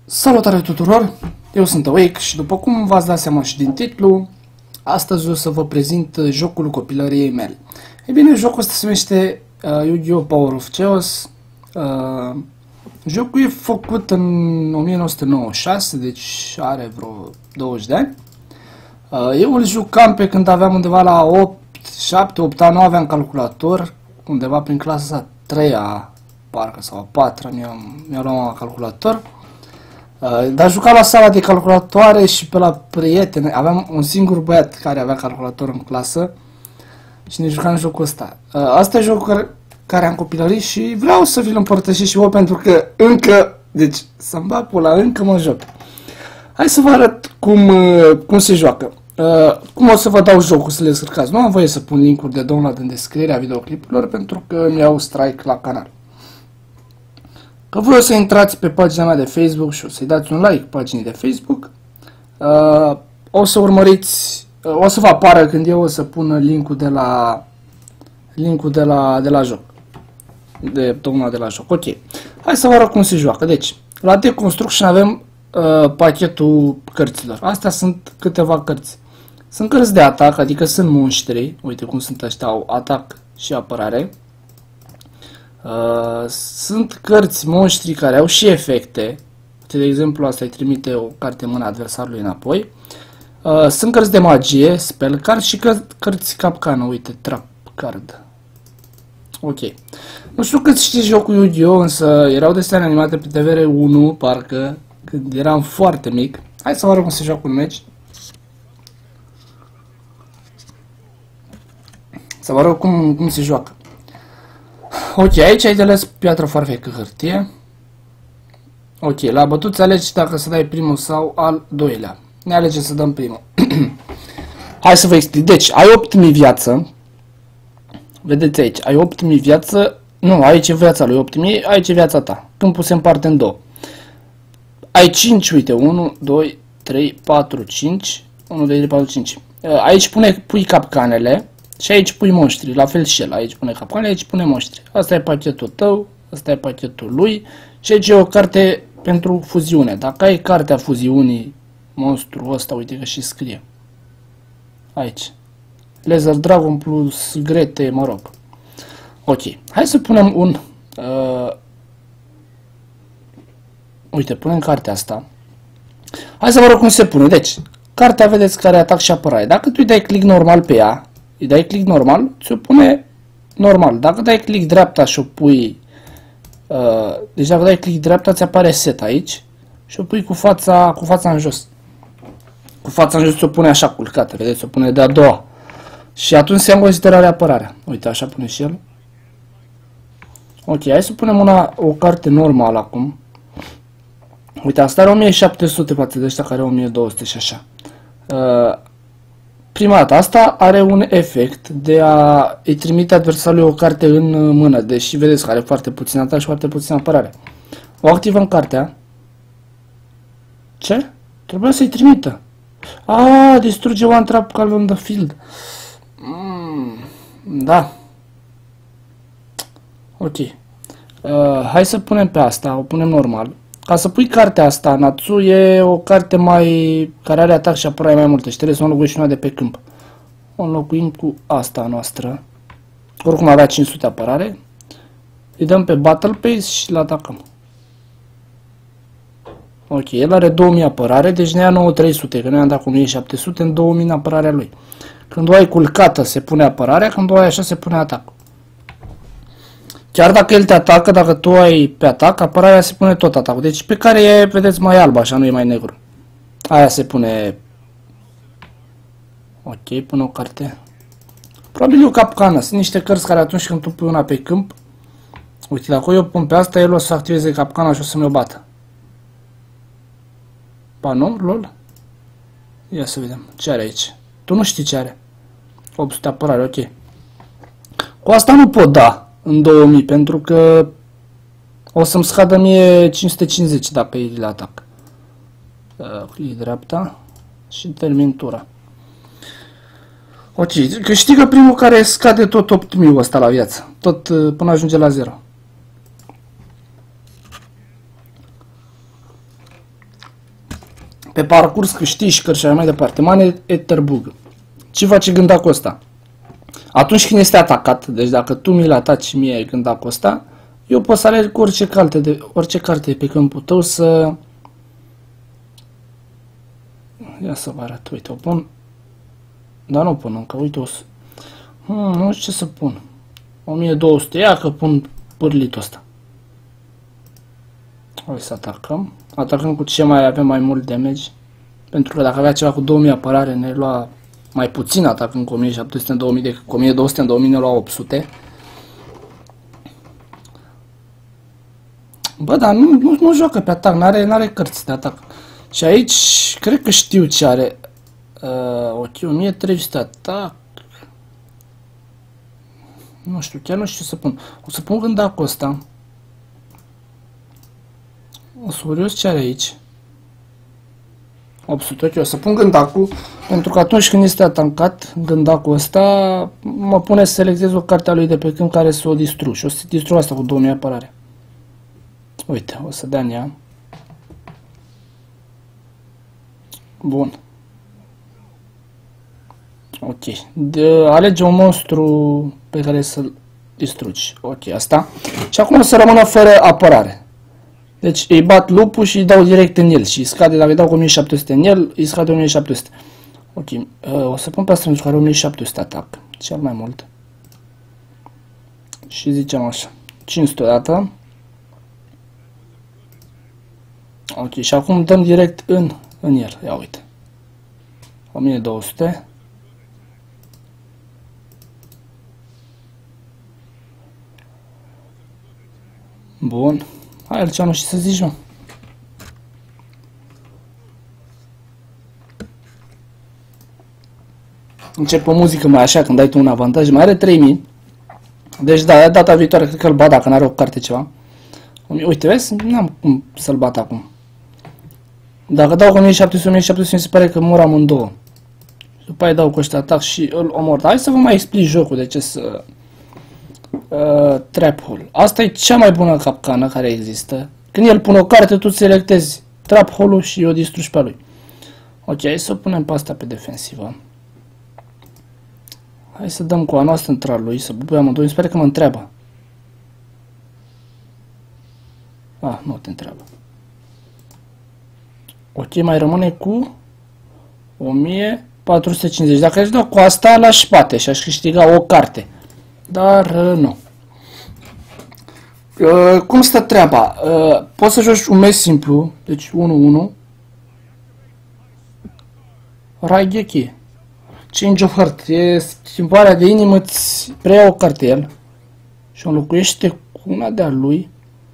Salutare tuturor! Eu sunt Awake și după cum v-ați dat seama și din titlu, astăzi o să vă prezint jocul copilăriei mele. Ei bine, jocul ăsta se numește Yu-Gi-Oh! Power of Chaos. Jocul e făcut în 1996, deci are vreo 20 de ani. Eu îl jucam pe când aveam undeva la 7-8 ani, nu aveam calculator, undeva prin clasa 3-a, parcă, sau a 4-a mi-a luat un calculator. Dar jucam la sala de calculatoare și pe la prieteni. Aveam un singur băiat care avea calculator în clasă și ne jucam jocul ăsta. Asta e jocul care am copilărit și vreau să vi-l împărtășesc și vouă pentru că încă, deci să-mi bag pula, încă mă joc. Hai să vă arăt cum se joacă. Cum o să vă dau jocul să le descărcați. Nu am voie să pun link-uri de download în descrierea videoclipurilor pentru că mi-au strike la canal. Că voi o să intrați pe pagina mea de Facebook și o să-i dați un like paginii de Facebook. O să urmăriți, o să vă apară când eu o să pun linkul de la joc. Tocmai de la joc. Ok. Hai să vă arăt cum se joacă. Deci, la Deconstruction avem pachetul cărților. Astea sunt câteva cărți. Sunt cărți de atac, adică sunt monștri. Uite cum sunt ăștia, au atac și apărare. Sunt cărți monștri care au și efecte. De exemplu, asta îi trimite o carte în mâna adversarului înapoi. Sunt cărți de magie, spell card și cărți capcană. Uite, trap card. Ok. Nu știu cât știți jocul Yu-Gi-Oh, însă erau desene animate pe TVR1, parcă, când eram foarte mic. Hai să vă arăt cum se joacă un meci. Să vă arăt cum se joacă. Ok, aici ai de ales piatră, foarfecă, hârtie. Ok, la bătuți alegi dacă să dai primul sau al doilea. Ne alege să dăm primul. Hai să vă explic. Deci, ai 8000 viață. Vedeți aici, ai 8000 viață. Nu, aici e viața lui 8000, aici e viața ta. Câmpul se împarte în două. Ai 5, uite, 1, 2, 3, 4, 5. 1, 2, 3, 4, 5. Aici pui capcanele. Și aici pui monștri, la fel și el, aici pune capcane, aici pune monștri. Asta e pachetul tău, asta e pachetul lui și aici e o carte pentru fuziune. Dacă ai cartea fuziunii, monstru ăsta, uite că și scrie. Aici. Laser Dragon plus Grete, mă rog. Ok, hai să punem un... uite, punem cartea asta. Hai să vă rog cum se pune. Deci, cartea vedeți care atac și apărare. Dacă tu îi dai click normal pe ea, îi dai click normal, ți-o pune normal. Dacă dai click dreapta și o pui... deci dacă dai click dreapta, ți apare set aici și o pui cu fața în jos. Cu fața în jos ți-o pune așa culcată, vedeți? O pune de-a doua. Și atunci se ia în considerare apărarea. Uite, așa pune și el. Ok, hai să punem o carte normală acum. Uite, asta are 1700 față de ăștia care are 1200 și așa. Prima dată, asta are un efect de a îi trimite adversarului o carte în mână, deși vedeți că are foarte puțin atac și foarte puțin apărare. O activăm cartea. Ce? Trebuia să-i trimită. Distruge one trap card on the field. Da. Ok. Hai să punem pe asta, o punem normal. Ca să pui cartea asta, Natsu e o carte care are atac și apărare mai multe și trebuie să o înlocuim și una de pe câmp. O înlocuim cu asta noastră. Oricum avea 500 apărare. Îi dăm pe Battle Pace și îl atacăm. Ok, el are 2000 apărare, deci ne ia 9300, că noi am dat cu 1700 în 2000 în apărarea lui. Când o ai culcată se pune apărarea, când o ai așa se pune atacul. Chiar dacă el te atacă, dacă tu ai pe atac, apărarea se pune tot atacul. Deci pe care e, vedeți, mai alb, așa, nu e mai negru. Aia se pune... Ok, pun o carte. Probabil e o capcană. Sunt niște cărți care atunci când tu pui una pe câmp... Uite, dacă eu pun pe asta, el o să activeze capcana și o să-mi o bată. Ba nu, lol. Ia să vedem. Ce are aici? Tu nu știi ce are. 800 apărare, ok. Cu asta nu pot da în 2000, pentru că o să-mi scadă mie 550 dacă e la atac. Click dreapta și termin tura. Ok, câștigă primul care scade tot 8000 ăsta la viață, tot până ajunge la 0. pe parcurs câștigi și așa mai departe. Mane Etterbug. Ce face gândacul ăsta? Atunci când este atacat, deci dacă tu mi-l ataci mie gândacul ăsta, eu pot să alerg cu orice carte pe câmpul tău să... Ia să vă arăt, uite, o pun... Dar nu o pun încă, uite, o să... nu știu ce să pun. 1200, ia că pun pârlitul ăsta. Hai să atacăm. Atacăm cu ce mai avem mai mult damage. Pentru că dacă avea ceva cu 2000 apărare ne lua mai puțin atacând cu 1700 în 2000 decât cu 1200 în 2000 ne lua 800. Bă, dar nu joacă pe atac, n-are cărți de atac. Și aici cred că știu ce are. Ok, 1300 atac. Nu știu, chiar nu știu ce să pun. O să pun gândacul ăsta. O să curios ce are aici. 800, ok, o să pun gândacul. Pentru că atunci când este atacat gândacul ăsta, mă pune să selectez o carte a lui de pe câmp care să o distrug. Și o să distrug asta cu 2000 apărare. Uite, o să dea în ea. Bun. Ok. Alege un monstru pe care să-l distrugi. Ok, asta. Și acum o să rămână fără apărare. Deci îi bat lupul și îi dau direct în el. Și îi scade, dacă îi dau cu 1700 în el, îi scade 1700. Ok. O să pun pe asta pentru că are 1700 atac. Cel mai mult. Și zicem așa. 500 odată. Ok. Și acum dăm direct în el. Ia uite. 1200. Bun. Hai, altceva nu știu să zici, mă. Începe o muzică mai așa, când ai tu un avantaj. Mai are 3000. Deci da, data viitoare cred că îl bat dacă n-are o carte ceva. Uite, vezi? N-am cum să-l bat acum. Dacă dau cu 1700, mi se pare că mor amândouă. După aia dau cu ăștia atac și îl omor. Dar hai să vă mai explic jocul de ce să... Trap Hole. Asta e cea mai bună capcană care există. Când el pune o carte, tu selectezi Trap Hole-ul și o distrugi pe lui. Ok, hai să punem pe asta pe defensivă. Hai să dăm cu a noastră între lui, să bubuie amândoi. Sper că mă întreabă. Nu te întreabă. Ok, mai rămâne cu 1450. Dacă aș da cu asta, la spate și aș câștiga o carte. Dar nu. Cum stă treaba? Poți să joci un meci simplu, deci 1-1. Raigeki. Change of Heart. E schimbarea de inimă, îți preia o carte el și o înlocuiește cu una de-a lui.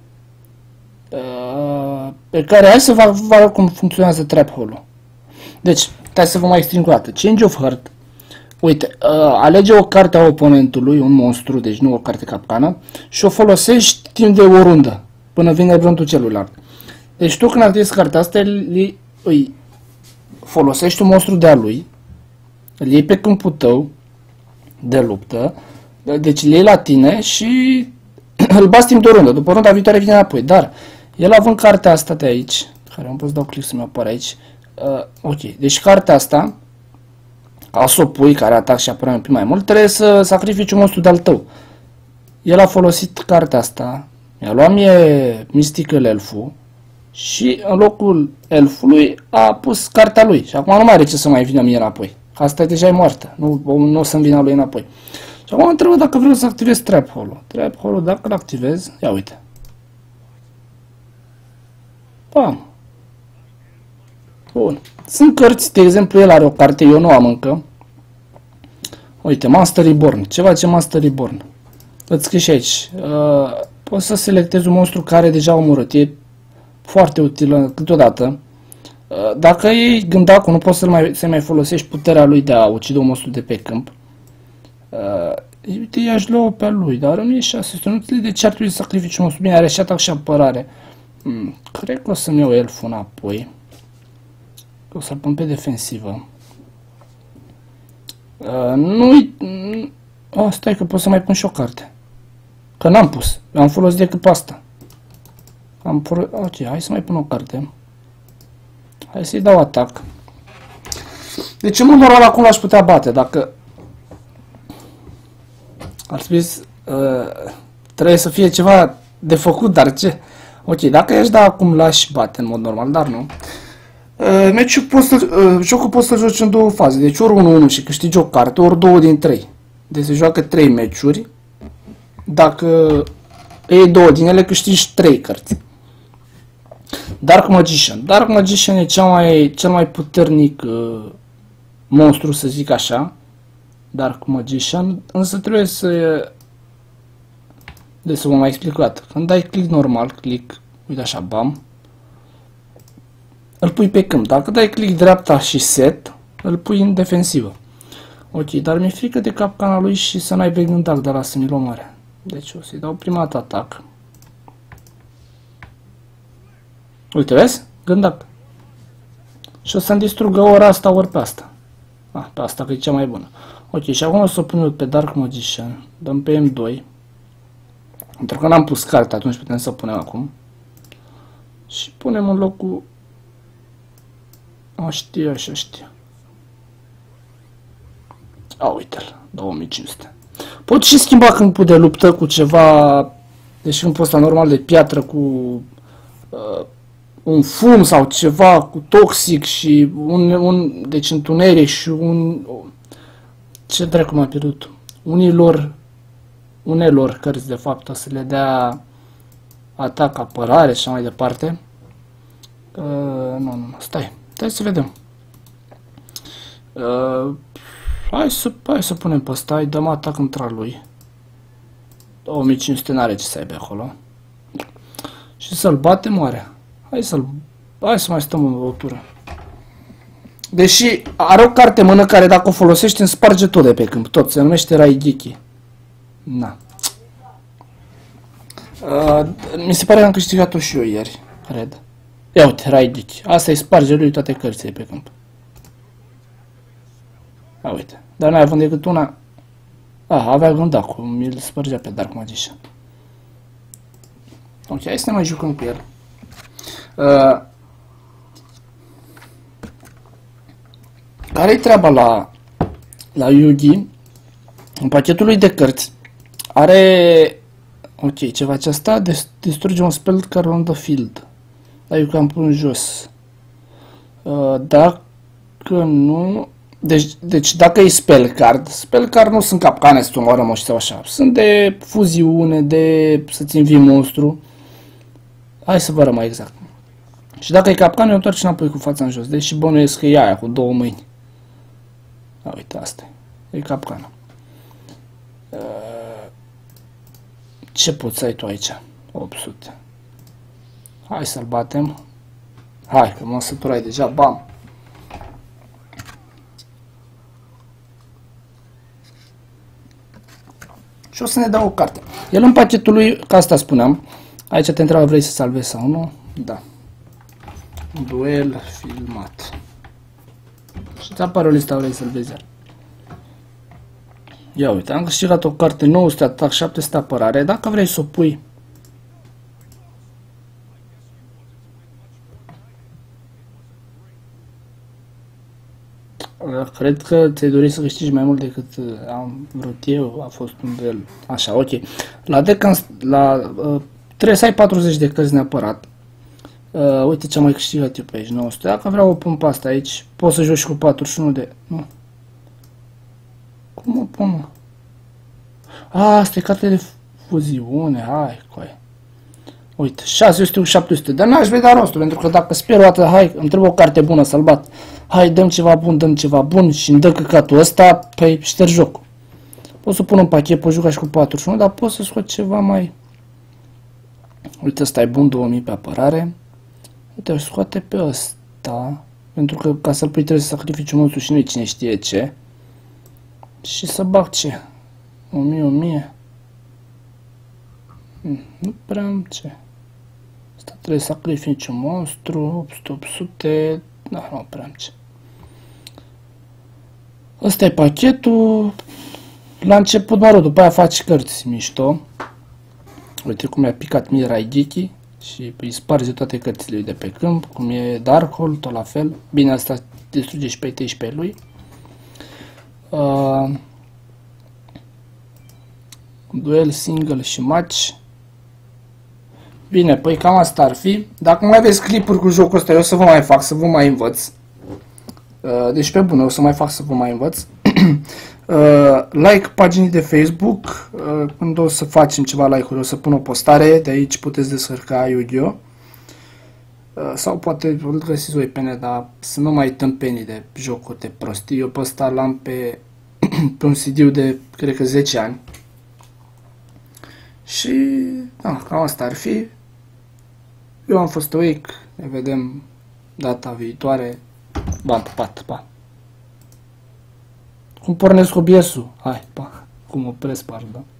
Pe care hai să vă cum funcționează Trap Hole-ul. Deci, hai să vă mai explic o dată. Change of Heart. Uite, alege o carte a oponentului, un monstru, deci nu o carte capcană, și o folosești timp de o rundă, până vine rândul celuilalt. Deci tu când activezi cartea asta, îi folosești un monstru de-a lui, îl iei pe câmpul tău de luptă, deci îl iei la tine și îl bați timp de o rundă, după runda viitoare vine înapoi. Dar el având cartea asta de aici, care am pus să dau click să-mi apară aici, ok, deci cartea asta, ca să o pui, care atac și apără un pic mai mult, trebuie să sacrifici un monstru de-al tău. El a folosit cartea asta, mi-a luat mie Mystical Elful și în locul elfului a pus cartea lui. Și acum nu mai are ce să mai vină mie înapoi. Asta deja e moartă, nu o să-mi vină lui înapoi. Și acum mă întreb dacă vreau să activez Trap Hole-ul. Trap Hole-ul, dacă îl activez, ia uite. Bam. Bun. Sunt cărți, de exemplu, el are o carte, eu nu am încă. Uite, Monster Reborn. Ce face Monster Reborn? Îți scrie și aici. Poți să selectezi un monstru care deja a omorât. E foarte utilă câteodată. Dacă iei gândacul, nu poți să mai folosești puterea lui de a ucide un monstru de pe câmp. Uite, i-aș lua pe lui, dar nu e 600. Nu înțeleg de ce ar trebui să sacrifici un monstru. Bine, are și atac și apărare. Cred că o să-mi iau elful înapoi. O să-l pun pe defensivă. Stai că pot să mai pun și o carte. Că n-am pus. Am folosit decât pe asta. Ok, hai să mai pun o carte. Hai să-i dau atac. Deci în mod normal acum l-aș putea bate, dacă... Ar trebui să... trebuie să fie ceva de făcut, dar ce? Ok, dacă i-aș da acum l-aș bate în mod normal, dar nu. Jocul poți să joci în două faze, deci ori 1-1 și câștigi o carte, ori 2 din 3. Deci se joacă 3 meciuri. Dacă iei 2 din ele, câștigi 3 cărți. Dark Magician. Dark Magician e cel mai puternic monstru, să zic așa. Dark Magician, însă trebuie să... Deci să vă mai explic o dată. Când dai click normal, click, uite așa, bam, îl pui pe câmp. Dacă dai click dreapta și set, îl pui în defensivă. Ok, dar mi-e frică de capcana lui și să n-ai break dac de la să mi-l omoare. Deci o să-i dau prima dată atac. Uite, vezi? Gândac. Și o să-mi distrugă ori asta, ori pe asta. Pe asta că e cea mai bună. Ok, și acum o să o pun eu pe Dark Magician. Dăm pe M2. Pentru că n-am pus carte, atunci putem să o punem acum. Și punem în locul... Știu, așa știu. Uite-l, 2500. Pot și schimba câmpul de luptă cu ceva... Deci câmpul ăsta normal de piatră cu... un fum sau ceva cu toxic și deci întuneric și ce dracu m-a pierdut? Unelor cărți de fapt o să le dea atac, apărare și așa mai departe. Nu, stai să vedem. Hai să punem pe ăsta, îi dăm atac între lui. 2500 n-are ce să aibă acolo. Și să-l batem oare. Hai să mai stăm o tură. Deși are o carte în mână care dacă o folosești îmi sparge tot de pe câmp. Tot, se numește Raigeki. Na. Mi se pare că am câștigat-o și eu ieri, cred. Ia uite, Raigeki. Asta îi sparge lui toate cărțile pe câmp. Uite. Dar n-ai avut decât una. Avea gândacul. Mi-l spărgea pe Dark Magician. Ok, hai să ne mai jucăm cu el. Care-i treaba la Yugi? În pachetul lui de cărți are... Ok, ceva aceasta distruge un spell card on the field. Dar eu cam pun jos. Dacă nu... Deci dacă e spell card nu sunt capcane să te omoară moși sau așa. Sunt de fuziune, de să-ți învii monstru. Hai să vă arăt mai exact. Și dacă e capcană, o întorci înapoi cu fața în jos. Deci și bănuiesc că e aia cu 2 mâini. Uite, asta e capcană. Ce poți să ai tu aici? 800. Hai să-l batem. Hai, că mă săturai deja. Bam! Și o să ne dau o carte. El în pachetul lui, ca asta spuneam, aici te întreabă vrei să salvezi sau nu? Da. Duel filmat. Și ți apare o listă, vrei să-l vezi. Ia uite, am câștigat o carte 900 atac, 700 apărare. Dacă vrei să o pui... Cred că ți-ai dorit să câștigi mai mult decât am vrut eu, a fost un duel. Așa, ok. La deck, trebuie să ai 40 de cărți neapărat. Uite ce am mai câștigat eu pe aici, 900. Dacă vreau o pun pe asta aici, poți să joci cu 41 de... Nu. Cum o pun, mă? Asta e carte de fuziune, hai, coi. Uite, 600 cu 700, dar n-aș vedea rostul, pentru că dacă sper o dată, hai, îmi trebuie o carte bună să-l bat. Hai, dăm ceva bun și îmi dă căcatul ăsta, păi șterg jocul. Pot să pun un pachet, pot juca și cu 41, dar pot să scot ceva mai... Uite, ăsta e bun, 2000 pe apărare. Uite, îl scoate pe ăsta, pentru că ca să-l pui trebuie să sacrifici un monstru și nu cine știe ce. Și să bag ce? 1000. Nu prea am ce. Asta trebuie să sacrifici un monstru, 800, da, nu prea am ce. Ăsta e pachetul. La început, mă rog, după aia faci cărți mișto. Uite cum mi-a picat mie Raigeki. și îi sparge toate cărțile lui de pe câmp, cum e Darkhold, tot la fel. Bine, asta distruge și pe 13 lui. Duel, single și match. Bine, păi cam asta ar fi. Dacă mai aveți clipuri cu jocul ăsta, eu o să vă mai fac, să vă mai învăț. Deci pe bune, o să mai fac să vă mai învăț. Like paginii de Facebook. Când o să facem ceva like-uri, o să pun o postare. De aici puteți descărca Yu-Gi-Oh! Sau poate îl găsiți voi pe net, dar să nu mai tâmpenii de jocuri de prostii. Eu pe ăsta l-am pe un CD de, cred că 10 ani. Și da, cam asta ar fi. Eu am fost Wake. Ne vedem data viitoare. V-am pupat, pa. Cum pornesc OBS-ul? Hai, pa. Cum opresc, pardon.